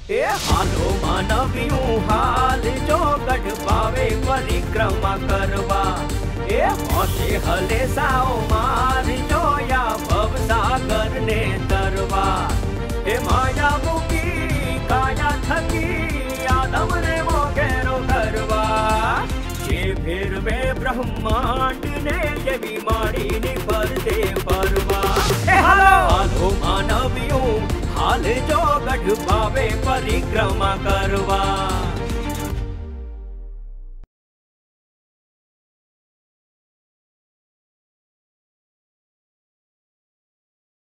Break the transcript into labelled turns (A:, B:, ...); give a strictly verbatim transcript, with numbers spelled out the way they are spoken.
A: ए हालो मानवियों हाल जो गढ़ पावे परिक्रमा करवा, ए होशे हले साओ मार जो या भव सागर ने तरवा। ए माया मुकी काया थकी आदम ने मोगेरो करवा, ये फिर वे ब्रह्मांड ने ये बीमारी नि परदे परवा। ए हालो हालो मानवियों हाल जो गढ़ पावे परिक्रमा करवा।